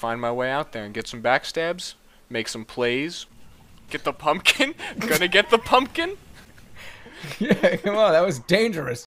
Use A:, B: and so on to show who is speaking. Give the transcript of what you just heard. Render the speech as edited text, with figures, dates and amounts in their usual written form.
A: find my way out there and get some backstabs, make some plays, get the pumpkin. Gonna get the pumpkin.
B: Yeah, come on, that was dangerous.